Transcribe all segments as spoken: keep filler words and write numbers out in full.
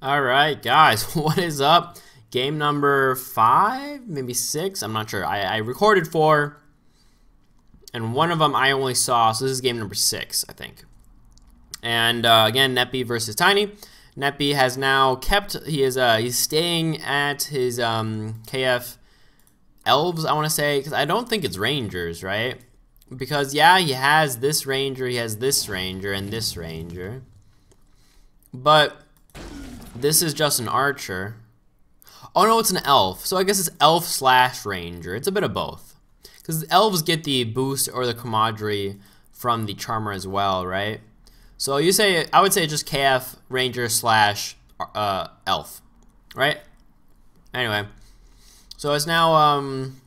All right, guys, what is up? Game number five, maybe six. I'm not sure. I, I recorded four, and one of them I only saw. So this is game number six, I think. And uh, again, Neppy versus Tiny. Neppy has now kept. He is. Uh, he's staying at his um, K F elves. I want to say because I don't think it's rangers, right? Because yeah, he has this ranger, he has this ranger, and this ranger. But this is just an archer. Oh no, it's an elf. So I guess it's elf slash ranger. It's a bit of both. Because elves get the boost or the camaraderie from the charmer as well, right? So you say, I would say just K F ranger slash uh, elf, right? Anyway, so it's now, um,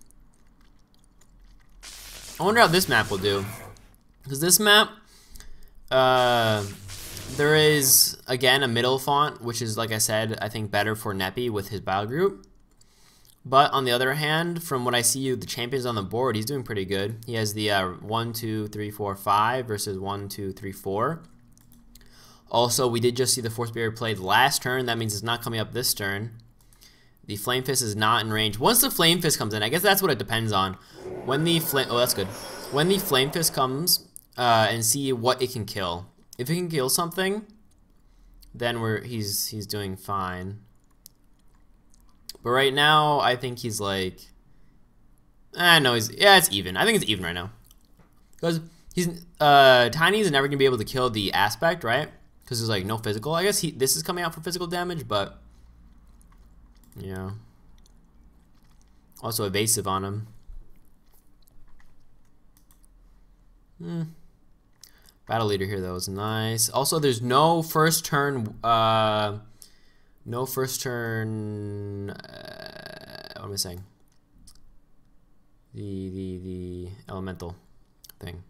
I wonder how this map will do. Because this map, uh, there is, again, a middle font, which is, like I said, I think better for Neppy with his battle group. But on the other hand, from what I see, the champions on the board, he's doing pretty good. He has the uh, one, two, three, four, five versus one, two, three, four. Also, we did just see the Force Barrier played last turn. That means it's not coming up this turn. The Flame Fist is not in range. Once the Flame Fist comes in, I guess that's what it depends on. When the Flame... Oh, that's good. When the Flame Fist comes, uh, and see what it can kill. If it can kill something, then we're he's he's doing fine. But right now, I think he's like, I know he's yeah, it's even. I think it's even right now because he's uh Tiny's never gonna be able to kill the aspect, right? Because there's like no physical. I guess he this is coming out for physical damage, but yeah. Also evasive on him. Hmm. Battle leader here though is nice. Also, there's no first turn. Uh, no first turn. Uh, what am I saying? The the the elemental thing.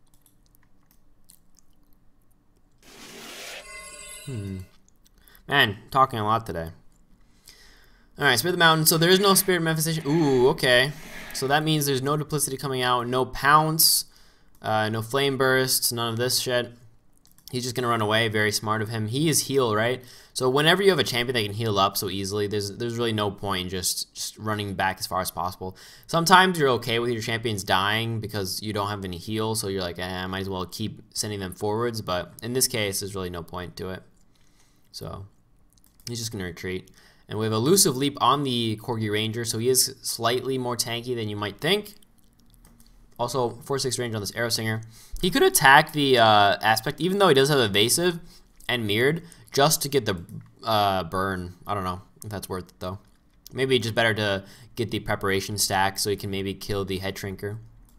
Hmm. Man, talking a lot today. All right, Spirit of the Mountain. So there is no Spirit Manifestation. Ooh, okay. So that means there's no Duplicity coming out. No Pounce. Uh, no Flame Bursts, none of this shit. He's just gonna run away. Very smart of him. He is heal, right? So whenever you have a champion that can heal up so easily, there's there's really no point in just, just running back as far as possible. Sometimes you're okay with your champions dying because you don't have any heal, so you're like, eh, I might as well keep sending them forwards. But in this case, there's really no point to it. So he's just gonna retreat. And we have Elusive Leap on the Corgi Ranger, so he is slightly more tanky than you might think. Also, four six range on this Arrow Singer. He could attack the uh, aspect, even though he does have evasive and mirrored, just to get the uh, burn. I don't know if that's worth it, though. Maybe just better to get the preparation stack so he can maybe kill the Head Shrinker.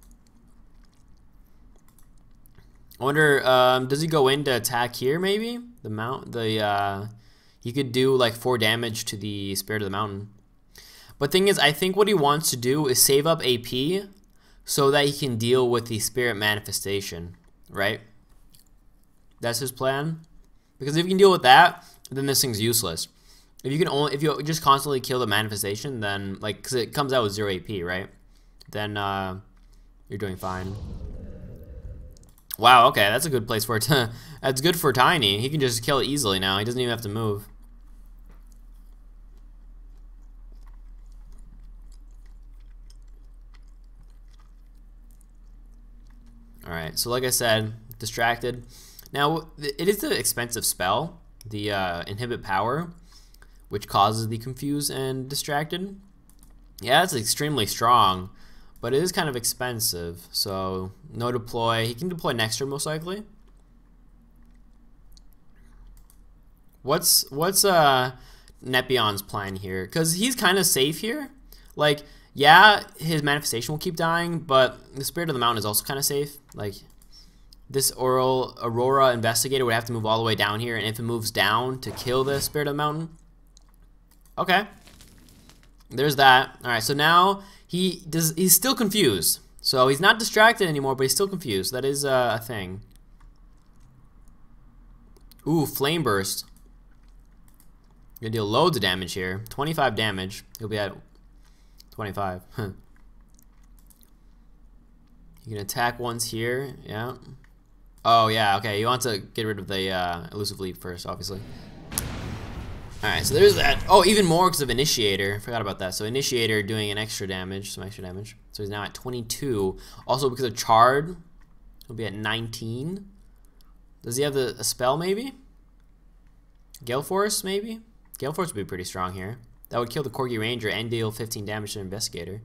I wonder, um, does he go in to attack here, maybe? The mount, the, uh, he could do like four damage to the Spirit of the Mountain. But thing is, I think what he wants to do is save up A P so that he can deal with the Spirit Manifestation, right? That's his plan. Because if you can deal with that, then this thing's useless. If you can only, if you just constantly kill the Manifestation, then like, because it comes out with zero A P, right? Then uh, you're doing fine. Wow, okay, that's a good place for it to. That's good for Tiny. He can just kill it easily now. He doesn't even have to move. Alright, so like I said, distracted. Now, it is an expensive spell, the uh, Inhibit Power, which causes the confused and distracted. Yeah, it's extremely strong, but it is kind of expensive. So, no deploy. He can deploy next turn most likely. What's what's uh, Nepion's plan here? Because he's kind of safe here. Like, yeah, his manifestation will keep dying, but the Spirit of the Mountain is also kind of safe. Like, this Oral Aurora Investigator would have to move all the way down here, and if it moves down to kill the Spirit of the Mountain. Okay. There's that. Alright, so now he does he's still confused. So he's not distracted anymore, but he's still confused. That is uh, a thing. Ooh, Flame Burst. Gonna deal loads of damage here. twenty-five damage. He'll be at twenty-five. You can attack once here. Yeah. Oh, yeah. Okay. You want to get rid of the uh, Elusive Leap first, obviously. Alright, so there's that. Oh, even more because of Initiator. Forgot about that. So Initiator doing an extra damage, some extra damage. So he's now at twenty-two. Also because of Charred, he'll be at nineteen. Does he have the, a spell maybe? Gale Force maybe? Gale Force would be pretty strong here. That would kill the Corgi Ranger and deal fifteen damage to the Investigator.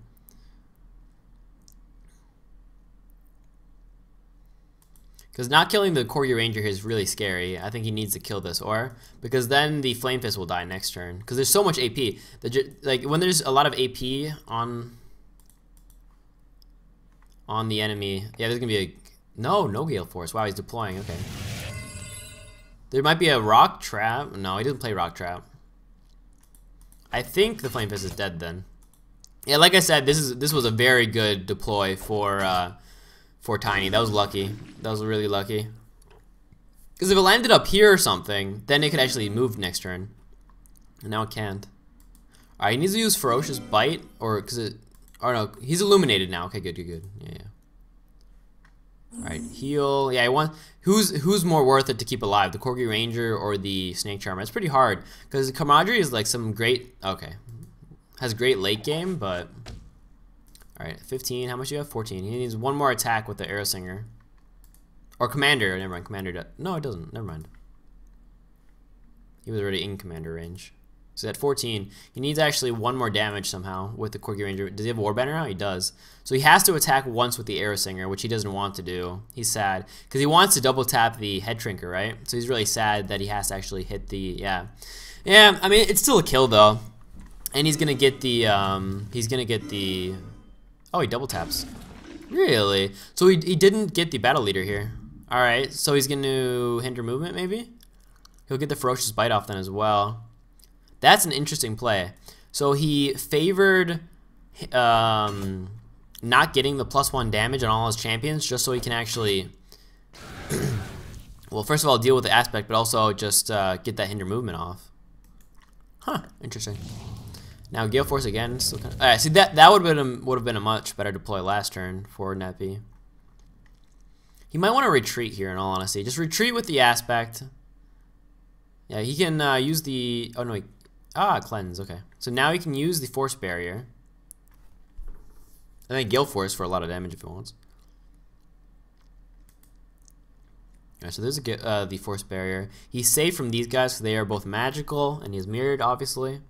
Because not killing the Corgi Ranger here is really scary. I think he needs to kill this Aura, because then the Flame Fist will die next turn. Because there's so much A P. The, like when there's a lot of A P on on the enemy, yeah, there's gonna be a no, no Gale Force. Wow, he's deploying. Okay. There might be a Rock Trap. No, he doesn't play Rock Trap. I think the Flame Fist is dead then. Yeah, like I said, this is this was a very good deploy for. Uh, For Tiny. That was lucky. That was really lucky. Because if it landed up here or something, then it could actually move next turn. And now it can't. Alright, he needs to use Ferocious Bite, or because it. Or no, he's illuminated now. Okay, good, good, good. Yeah, yeah. Alright, heal. Yeah, I want. Who's who's more worth it to keep alive, the Corgi Ranger or the Snake Charmer? It's pretty hard because the Camaraderie is like some great. Okay, has great late game, but. Alright, fifteen. How much do you have? fourteen. He needs one more attack with the Arrow Singer. Or Commander. Never mind. Commander. Do no, it doesn't. Never mind. He was already in Commander range. So at fourteen, he needs actually one more damage somehow with the Corgi Ranger. Does he have Warbender now? He does. So he has to attack once with the Arrow Singer, which he doesn't want to do. He's sad. Because he wants to double tap the Head Trinker, right? So he's really sad that he has to actually hit the... Yeah. Yeah, I mean, it's still a kill, though. And he's going to get the... Um, he's going to get the... Oh, he double taps. Really? So he, he didn't get the Battle Leader here. Alright, so he's going to hinder movement, maybe? He'll get the Ferocious Bite off then as well. That's an interesting play. So he favored um, not getting the plus one damage on all his champions just so he can actually... well, first of all, deal with the aspect, but also just uh, get that hinder movement off. Huh, interesting. Now Gale Force again. Still kind of, all right, see that that would have been a, would have been a much better deploy last turn for Neppy. He might want to retreat here. In all honesty, just retreat with the aspect. Yeah, he can uh, use the. Oh no, he, ah cleanse. Okay, so now he can use the Force Barrier. I think Gale Force for a lot of damage if he wants. All right, so there's a uh, the Force Barrier. He's safe from these guys because they are both magical, and he's mirrored, obviously.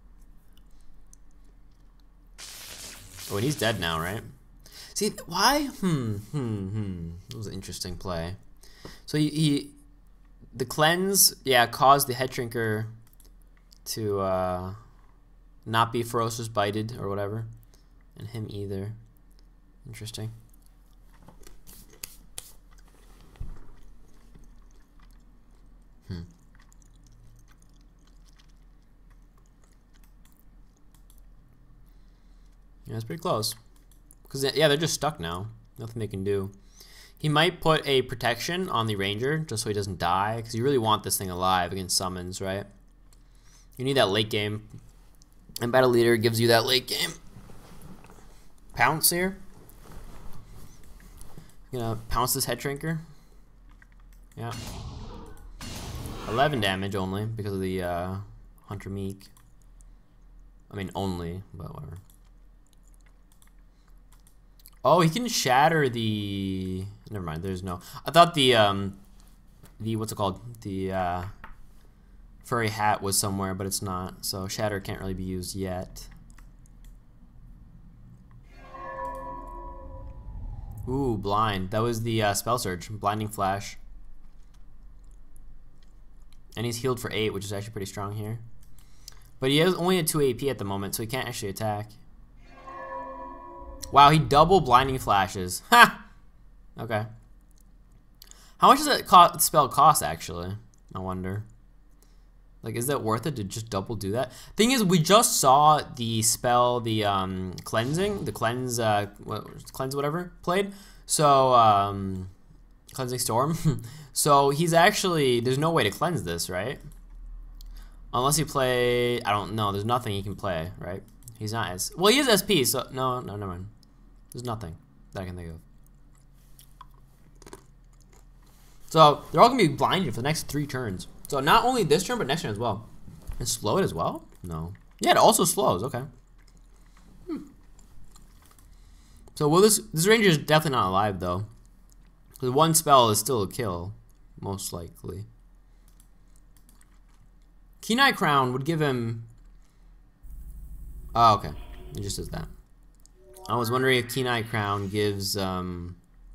Oh, and he's dead now, right? See, why? Hmm, hmm, hmm. That was an interesting play. So he, he the cleanse, yeah, caused the Head Trinker to uh, not be Ferocious Bited or whatever. And him either. Interesting. Hmm. Yeah, it's pretty close. Because, yeah, they're just stuck now. Nothing they can do. He might put a protection on the Ranger just so he doesn't die. Because you really want this thing alive against summons, right? You need that late game. And Battle Leader gives you that late game. Pounce here. You gonna pounce this Head Trinker. Yeah. eleven damage only because of the uh, Hunter Meek. I mean, only, but whatever. Oh, he can shatter the... Never mind, there's no... I thought the, um... The, what's it called? The, uh... Furry Hat was somewhere, but it's not. So, shatter can't really be used yet. Ooh, blind. That was the uh, Spell Surge. Blinding Flash. And he's healed for eight, which is actually pretty strong here. But he has only a two A P at the moment, so he can't actually attack. Wow, he double blinding flashes. Ha! Okay. How much does that co spell cost, actually? I wonder. Like, is that worth it to just double do that? Thing is, we just saw the spell, the um, cleansing, the cleanse, uh, what, cleanse whatever, played. So, um, Cleansing Storm. So, he's actually, there's no way to cleanse this, right? Unless you play, I don't know, there's nothing he can play, right? He's not as, well, he is S P, so, no, no, never mind. There's nothing that I can think of. So, they're all going to be blinded for the next three turns. So, not only this turn, but next turn as well. And slow it as well? No. Yeah, it also slows. Okay. Hmm. So will this this ranger is definitely not alive though. The one spell is still a kill, most likely. Kenai Crown would give him. Oh, okay. It just does that. I was wondering if Kenai Crown gives um,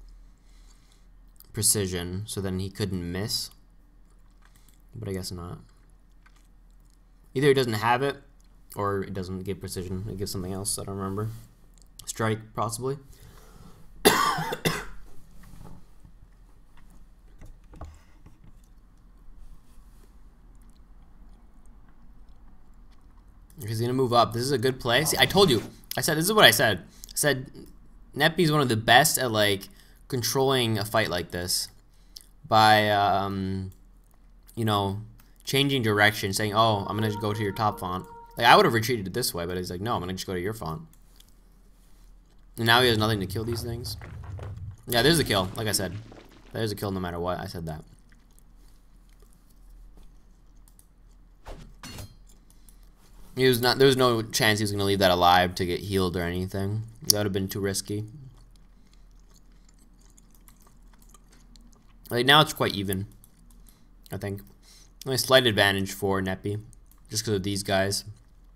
precision, so then he couldn't miss. But I guess not. Either he doesn't have it, or it doesn't give precision. It gives something else. I don't remember. Strike, possibly. He's gonna move up. This is a good play. See, I told you. I said this is what I said. I said Neppy is one of the best at like controlling a fight like this by um, you know, changing direction, saying, "Oh, I'm gonna go to your top font." Like I would have retreated it this way, but he's like, "No, I'm gonna just go to your font." And now he has nothing to kill these things. Yeah, there's a kill. Like I said, there's a kill no matter what. I said that. He was not. There was no chance he was gonna leave that alive to get healed or anything. That would have been too risky. Like now, it's quite even. I think. Only slight advantage for Neppy, just because of these guys.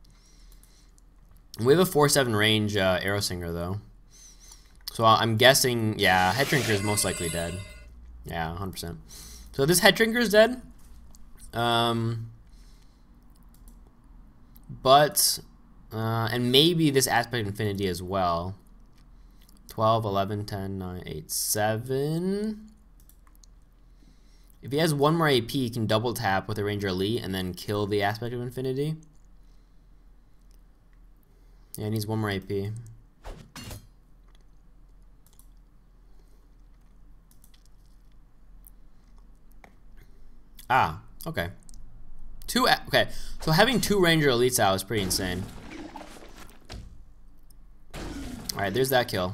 We have a four seven range uh, Arrow Singer though, so I'm guessing. Yeah, Head Drinker is most likely dead. Yeah, one hundred percent. So this Head Drinker is dead. Um. But, uh, and maybe this Aspect Infinity as well. twelve, eleven, ten, nine, eight, seven. If he has one more A P, he can double tap with a Ranger Elite and then kill the Aspect of Infinity. Yeah, he needs one more A P. Ah, okay. Two, okay, so having two Ranger Elites out is pretty insane. Alright, there's that kill.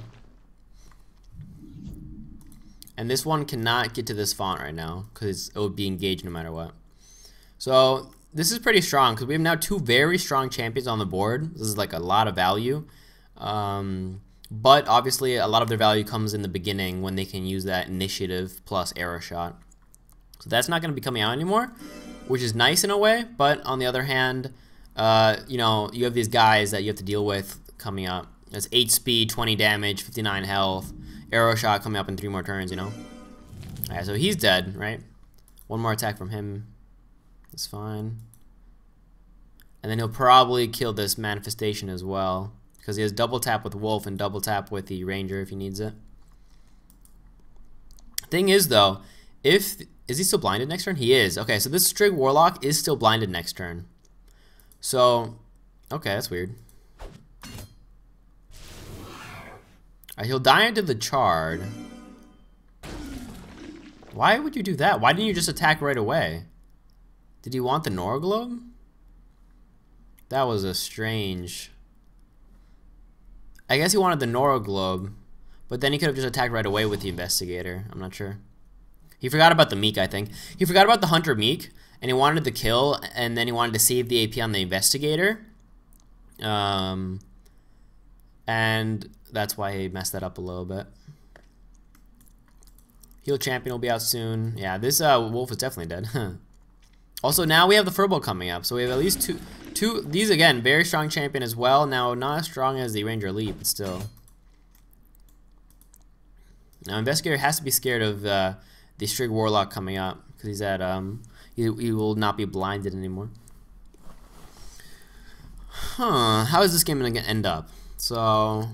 And this one cannot get to this font right now, because it would be engaged no matter what. So, this is pretty strong, because we have now two very strong champions on the board. This is like a lot of value. Um, but, obviously, a lot of their value comes in the beginning, when they can use that initiative plus arrow shot. So that's not going to be coming out anymore, which is nice in a way, but on the other hand, uh, you know, you have these guys that you have to deal with coming up. That's eight speed, twenty damage, fifty-nine health, arrow shot coming up in three more turns, you know? Alright, so he's dead, right? One more attack from him. That's fine. And then he'll probably kill this manifestation as well, because he has double tap with Wolf and double tap with the Ranger if he needs it. Thing is, though, if... Is he still blinded next turn? He is. Okay, so this Strigg Warlock is still blinded next turn. So, okay, that's weird. Alright, he'll die into the Chard. Why would you do that? Why didn't you just attack right away? Did he want the Norglobe? That was a strange... I guess he wanted the Norglobe, but then he could have just attacked right away with the Investigator. I'm not sure. He forgot about the Meek, I think. He forgot about the Hunter Meek, and he wanted the kill, and then he wanted to save the A P on the Investigator. Um, and that's why he messed that up a little bit. Heal Champion will be out soon. Yeah, this uh, Wolf is definitely dead. Also, now we have the Furbolg coming up, so we have at least two, two. These, again, very strong champion as well. Now, not as strong as the Ranger Elite, but still. Now, Investigator has to be scared of... Uh, the Strigg Warlock coming up, because he's at um he, he will not be blinded anymore. Huh, how is this game gonna end up? So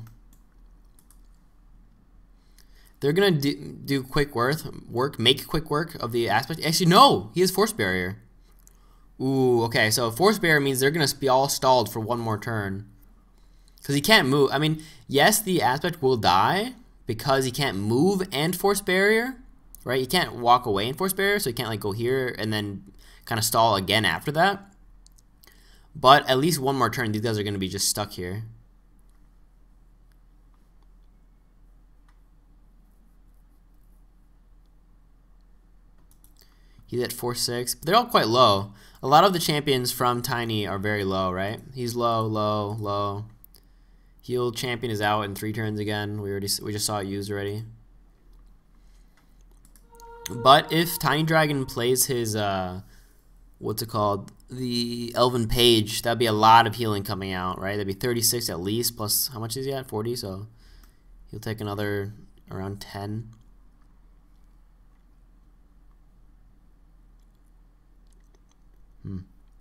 they're gonna do, do quick work work make quick work of the aspect. Actually, no, he has Force Barrier. Ooh, okay, so Force Barrier means they're gonna be all stalled for one more turn, because he can't move. I mean, yes, the aspect will die because he can't move and Force Barrier. Right, you can't walk away in Force Barrier, so you can't like go here and then kind of stall again after that. But at least one more turn, these guys are going to be just stuck here. He's at four six. They're all quite low. A lot of the champions from Tiny are very low, right? He's low, low, low. Heal champion is out in three turns again. We already we just saw it used already. But if Tiny Dragon plays his uh, what's it called? The Elven Page, that'd be a lot of healing coming out, right? That'd be thirty-six at least, plus how much is he at? forty, so he'll take another around ten. Hmm.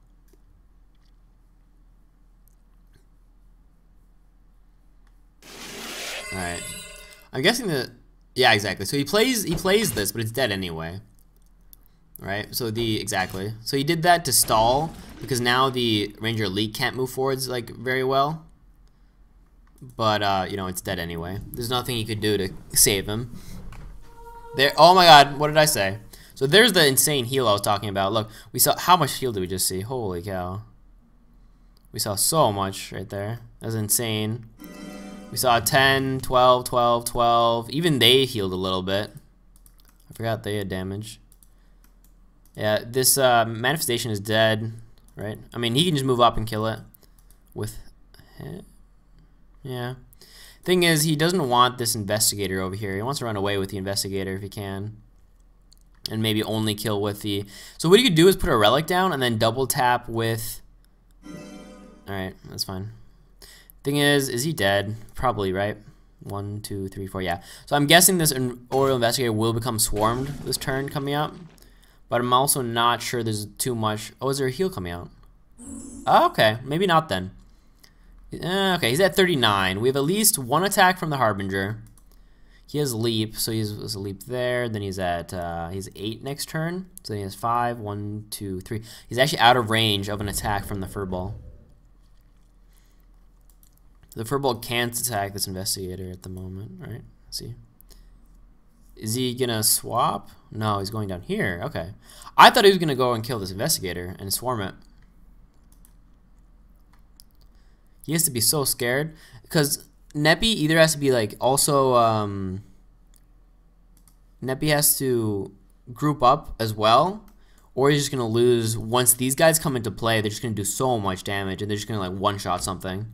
Alright. I'm guessing that, yeah, exactly. So he plays he plays this, but it's dead anyway. Right? So the, exactly. So he did that to stall, because now the Ranger Elite can't move forwards, like, very well. But, uh, you know, it's dead anyway. There's nothing he could do to save him. There, oh my god, what did I say? So there's the insane heal I was talking about. Look, we saw, how much heal did we just see? Holy cow. We saw so much right there. That's insane. We saw ten, twelve, twelve, twelve. Even they healed a little bit. I forgot they had damage. Yeah, this uh, manifestation is dead, right? I mean, he can just move up and kill it with... Yeah. Thing is, he doesn't want this investigator over here. He wants to run away with the investigator if he can. And maybe only kill with the... So what you could do is put a relic down and then double tap with... Alright, that's fine. Thing is, is he dead? Probably, right? One, two, three, four, yeah. So I'm guessing this Oriole Investigator will become swarmed this turn coming up. But I'm also not sure there's too much... Oh, is there a heal coming out? Oh, okay, maybe not then. Uh, okay, he's at thirty-nine. We have at least one attack from the Harbinger. He has leap, so he has a leap there. Then he's at uh, he's eight next turn. So he has five, one, two, three. He's actually out of range of an attack from the Furball. The Furball can't attack this investigator at the moment, right? Let's see. Is he gonna swap? No, he's going down here. Okay. I thought he was gonna go and kill this investigator and swarm it. He has to be so scared because Neppy either has to be like also um, Neppy has to group up as well, or he's just gonna lose once these guys come into play. They're just gonna do so much damage and they're just gonna like one shot something.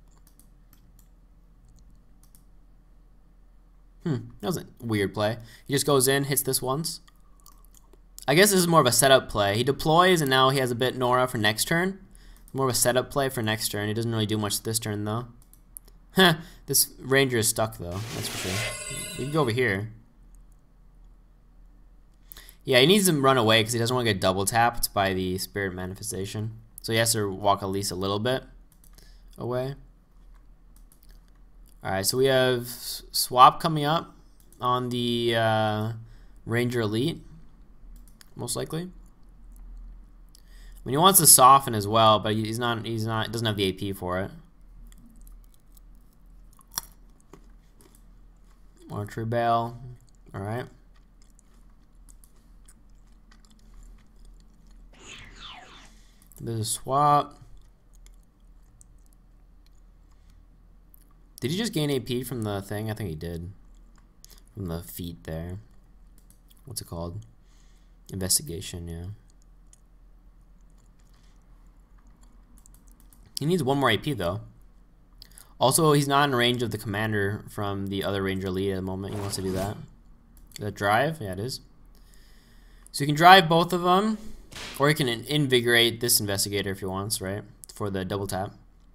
Hmm, that was a weird play. He just goes in, hits this once. I guess this is more of a setup play. He deploys and now he has a bit Nora for next turn. More of a setup play for next turn. He doesn't really do much this turn though. Huh, this Ranger is stuck though, that's for sure. You can go over here. Yeah, he needs to run away because he doesn't want to get double tapped by the Spirit Manifestation. So he has to walk at least a little bit away. Alright, so we have swap coming up on the uh, Ranger Elite, most likely. I mean, he wants to soften as well, but he's not. He's not. Doesn't have the A P for it. Archery Bale. All right. There's a swap. Did he just gain A P from the thing? I think he did. From the feat there. What's it called? Investigation, yeah. He needs one more A P though. Also, he's not in range of the commander from the other Ranger Elite at the moment. He wants to do that. Is that drive? Yeah, it is. So you can drive both of them, or you can invigorate this investigator if he wants, right? For the double tap.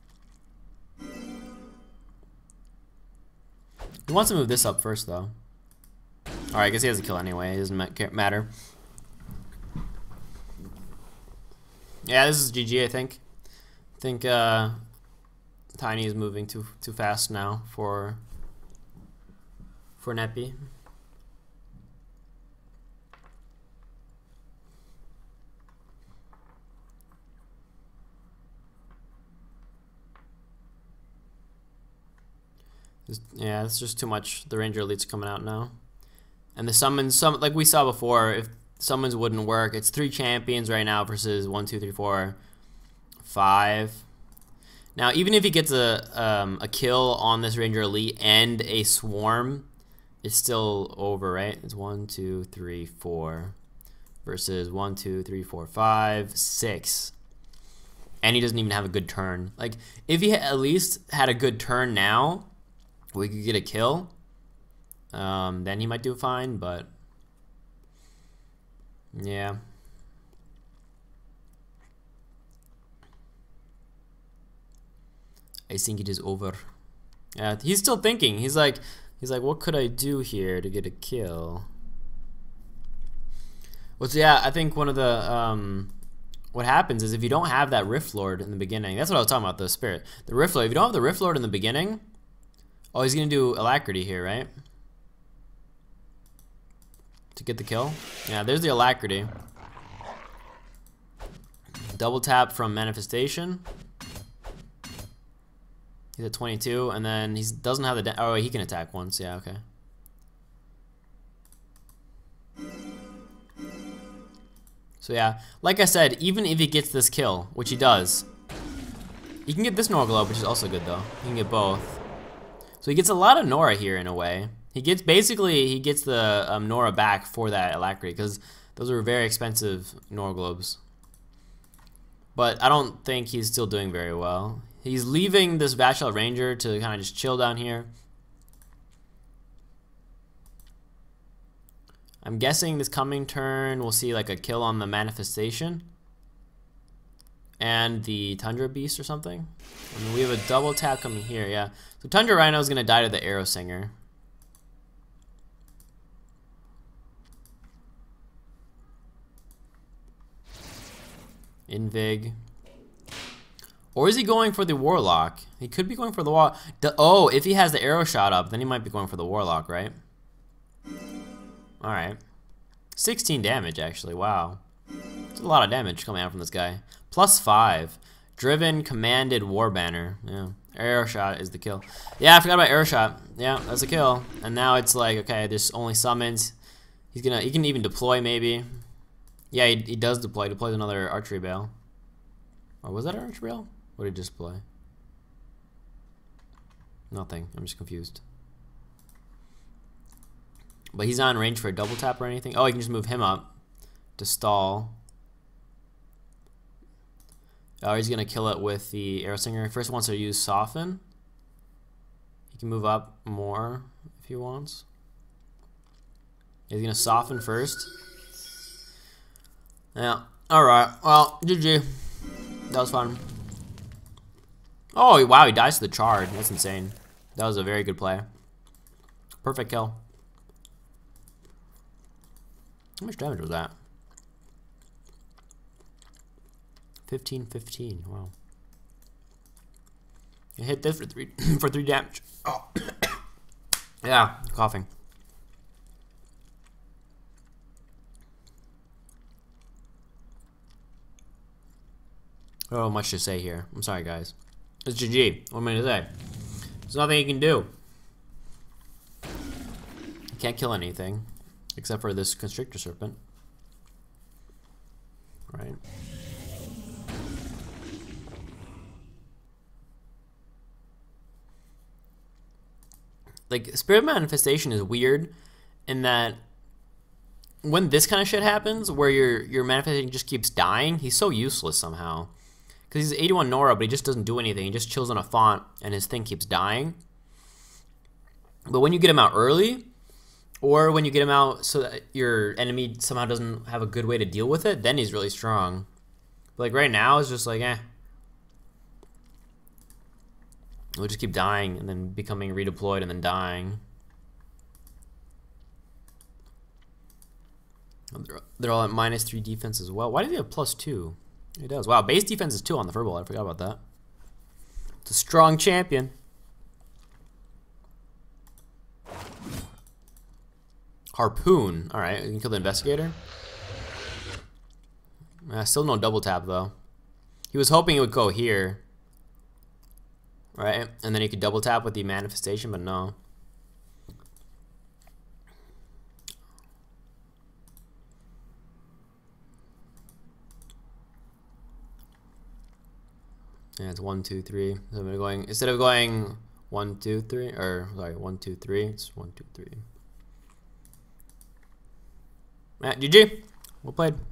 He wants to move this up first, though. Alright, I guess he has a kill anyway. It doesn't matter. Yeah, this is G G, I think. I think uh, Tiny is moving too too fast now for for Neppy. Yeah, it's just too much. The Ranger Elite's coming out now. And the summons, some like we saw before, if summons wouldn't work, it's three champions right now versus one, two, three, four, five. Now, even if he gets a um, a kill on this Ranger Elite and a swarm, it's still over, right? It's one, two, three, four versus one, two, three, four, five, six. And he doesn't even have a good turn. Like, if he at least had a good turn now, we could get a kill. Um, then he might do fine, but yeah. I think it is over. Yeah, he's still thinking. He's like, he's like, what could I do here to get a kill? Well, so yeah, I think one of the um, what happens is if you don't have that Rift Lord in the beginning, that's what I was talking about, the Spirit. The Rift Lord, if you don't have the Rift Lord in the beginning, oh, he's gonna do Alacrity here, right? To get the kill. Yeah, there's the Alacrity. Double tap from Manifestation. He's at twenty-two, and then he doesn't have the... Oh, he can attack once. Yeah, okay. So yeah, like I said, even if he gets this kill, which he does, he can get this Nora Globe, which is also good though. He can get both. So he gets a lot of Nora here in a way. He gets, basically, he gets the um, Nora back for that Alacrity, because those are very expensive Nora Globes. But I don't think he's still doing very well. He's leaving this Vashel Ranger to kind of just chill down here. I'm guessing this coming turn we'll see like a kill on the Manifestation and the Tundra Beast or something. I mean, we have a double tap coming here, yeah. So Tundra Rhino is gonna die to the Arrow Singer. Invig. Or is he going for the Warlock? He could be going for the wall. Oh, if he has the arrow shot up, then he might be going for the Warlock, right? Alright. sixteen damage, actually. Wow. It's a lot of damage coming out from this guy. Plus five. Driven, commanded, war banner. Yeah. Arrow shot is the kill. Yeah, I forgot about arrow shot. Yeah, that's a kill. And now it's like, okay, there's only summons. He's gonna, he can even deploy maybe. Yeah, he, he does deploy. He deploys another archery bale. Or was that an archery bale? What did he just deploy? Nothing. I'm just confused. But he's not in range for a double tap or anything. Oh, he can just move him up to stall. Oh, he's gonna kill it with the Arrow Singer. First wants to use Soften. He can move up more if he wants. He's gonna Soften first. Yeah. Alright. Well, G G. That was fun. Oh, wow, he dies to the Chard. That's insane. That was a very good play. Perfect kill. How much damage was that? fifteen fifteen. Wow. I hit this for three for three damage. Oh. Yeah, coughing. Oh, much to say here. I'm sorry, guys. It's G G. What am I gonna say? There's nothing you can do. You can't kill anything except for this Constrictor Serpent. Right. Like, Spirit Manifestation is weird in that when this kind of shit happens, where your your manifestation just keeps dying, he's so useless somehow. Because he's eighty-one Nora, but he just doesn't do anything. He just chills on a font, and his thing keeps dying. But when you get him out early, or when you get him out so that your enemy somehow doesn't have a good way to deal with it, then he's really strong. But like right now, it's just like, eh. We'll just keep dying, and then becoming redeployed, and then dying. They're all at minus three defense as well. Why do they have plus two? It does. Wow, base defense is two on the Furball. I forgot about that. It's a strong champion. Harpoon. Alright, you can kill the Investigator. Uh, still no double tap, though. He was hoping it would go here. Right? And then he could double tap with the Manifestation, but no. Yeah, it's one, two, three. So we're going instead of going one, two, three, or sorry, one, two, three. It's one, two, three. Yeah, G G. Well played.